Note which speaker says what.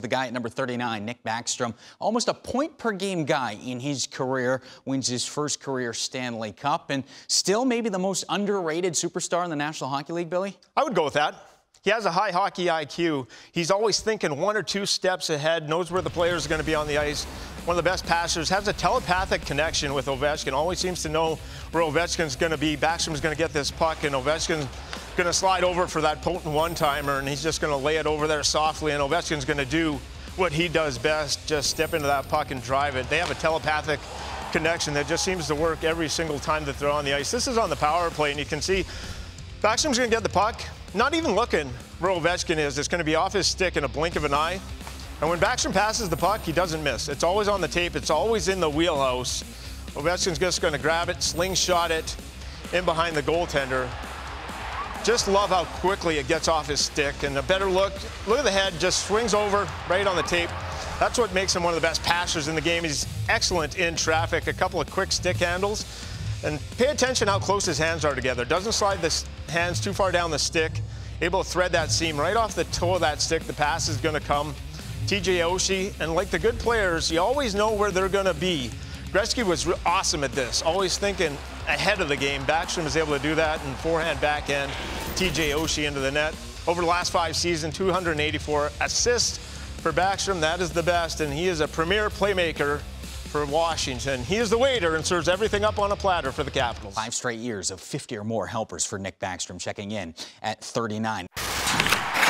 Speaker 1: The guy at number 39, Nick Backstrom, almost a point-per-game guy in his career, wins his first career Stanley Cup, and still maybe the most underrated superstar in the National Hockey League, Billy?
Speaker 2: I would go with that. He has a high hockey IQ. He's always thinking one or two steps ahead, knows where the players are going to be on the ice. One of the best passers, has a telepathic connection with Ovechkin, always seems to know where Ovechkin's going to be. Backstrom's going to get this puck, and Ovechkin's going to slide over for that potent one-timer, and he's just going to lay it over there softly, and Ovechkin's going to do what he does best, just step into that puck and drive it. They have a telepathic connection that just seems to work every single time that they're on the ice. This is on the power play, and you can see Backstrom's going to get the puck, not even looking where Ovechkin is. It's going to be off his stick in a blink of an eye. And when Backstrom passes the puck, he doesn't miss. It's always on the tape. It's always in the wheelhouse. Ovechkin's just going to grab it, slingshot it in behind the goaltender. Just love how quickly it gets off his stick. And a better look at the head, just swings over right on the tape. That's what makes him one of the best passers in the game. He's excellent in traffic, a couple of quick stick handles. And pay attention how close his hands are together. Doesn't slide the hands too far down the stick. Able to thread that seam right off the toe of that stick. The pass is going to come. TJ Oshie, and like the good players, you always know where they're going to be. Gretzky was awesome at this, always thinking ahead of the game. Backstrom is able to do that, and forehand, backhand, TJ Oshie into the net. Over the last 5 seasons, 284 assists for Backstrom. That is the best, and he is a premier playmaker for Washington. He is the waiter and serves everything up on a platter for the Capitals.
Speaker 1: 5 straight years of 50 or more helpers for Nick Backstrom, checking in at 39.